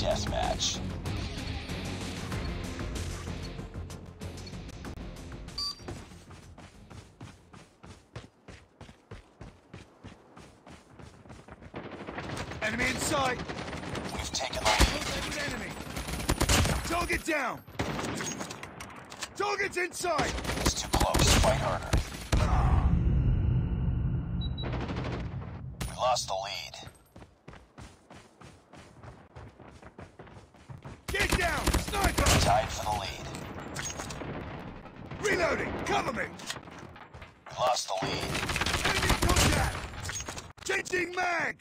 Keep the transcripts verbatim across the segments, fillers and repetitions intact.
deathmatch. Enemy in sight! We've taken the lead. Enemy! Target down! Target's inside! It's too close. Fight harder. We lost the lead. Get down! Sniper! Tied for the lead. Reloading! Cover me! We lost the lead. Enemy contact! Changing mag!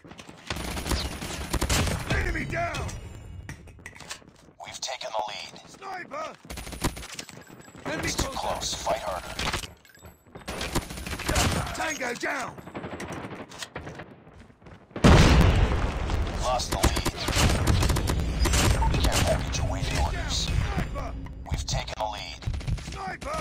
Enemy down! We've taken the lead. Sniper! Enemy It's too contact! close. Fight harder. Tango down! We lost the lead. Care package awaiting orders. Sniper! We've taken the lead. Sniper!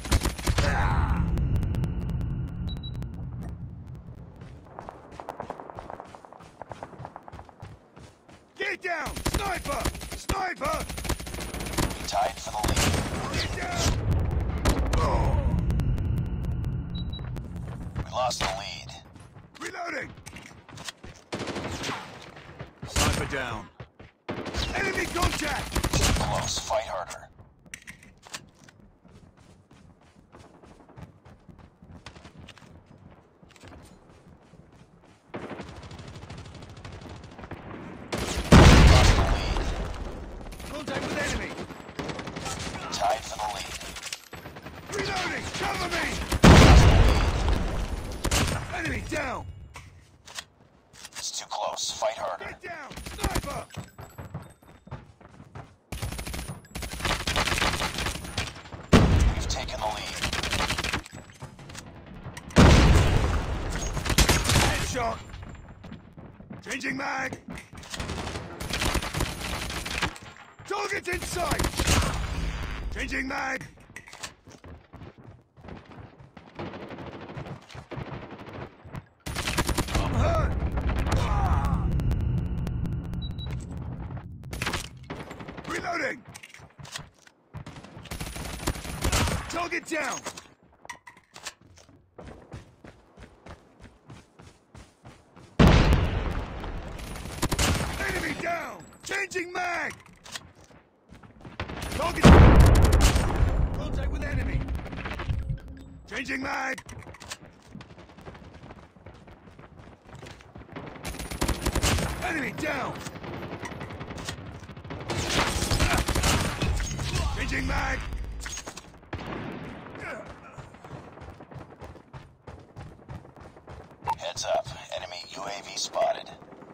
Get down! Sniper! Sniper! We tied for the lead. Get down! Oh. We lost the lead. Reloading! Sniper down. Enemy contact! Too close. Fight harder. Lost the lead. Contact with enemy! Tied for the lead. Reloading! Cover me! Lost the lead. Enemy down! It's too close. Fight harder. Get down! Sniper! We've taken the lead. Headshot! Changing mag! Target in sight! Changing mag! I'm hurt! Ah! Reloading! Target down! Enemy down! Changing mag! Target! Contact with enemy! Changing mag! Enemy down! Changing mag! Heads up. Enemy U A V spotted.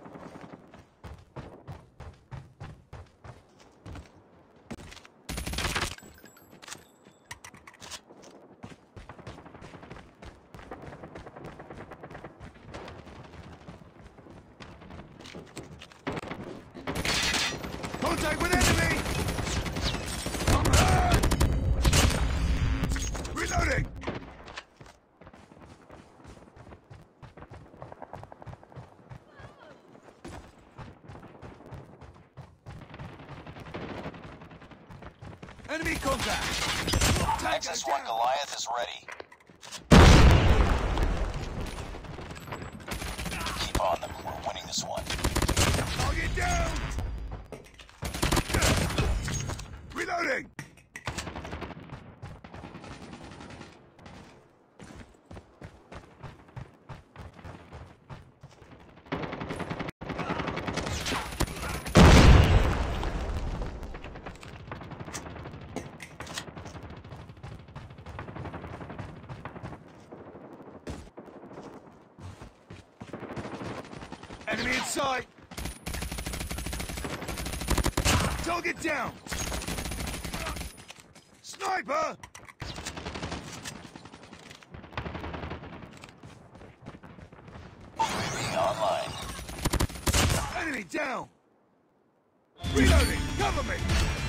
Contact with enemy! I'm hurt! Reloading! Enemy contact! Nexus one Goliath is ready. Keep on them. We're winning this one. Target down! Reloading! Enemy in sight! Target down! Sniper! U A V online. Enemy down! Reloading! Cover me!